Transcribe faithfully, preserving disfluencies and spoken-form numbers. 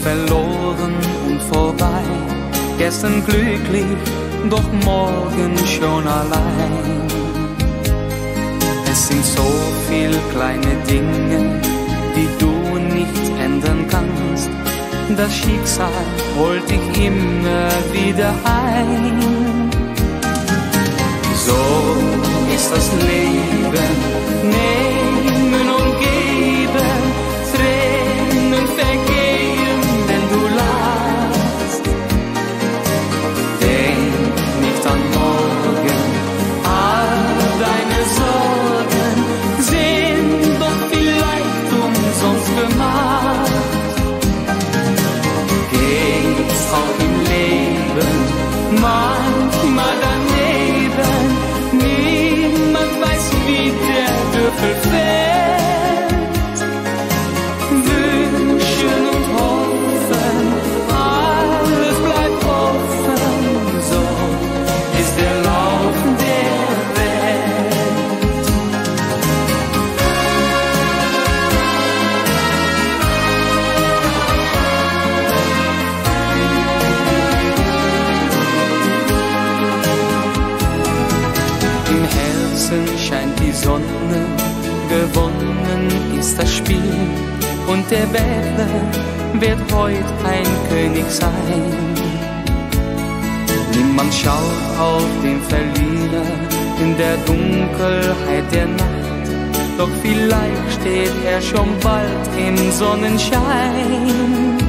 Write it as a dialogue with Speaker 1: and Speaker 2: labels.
Speaker 1: verloren und vorbei. Gestern glücklich, doch morgen schon allein. Es sind so viele kleine Dinge, die du nicht ändern kannst. Das Schicksal holt dich immer wieder ein. So ist das Leben, nehmen und geben, Tränen vergehen, wenn du lachst. Denk nicht an morgen, all deine Sorgen sind doch vielleicht umsonst gemacht. Geht's auch im Leben manchmal daneben, niemand weiß, wie der Würfel fällt. Wünschen und hoffen, alles bleibt offen, so ist der Lauf der Welt. Im Herzen scheint die Sonne, gewonnen ist das Spiel, und der Bettler wird heut ein König sein. Niemand schaut auf den Verlierer in der Dunkelheit der Nacht, doch vielleicht steht er schon bald im Sonnenschein.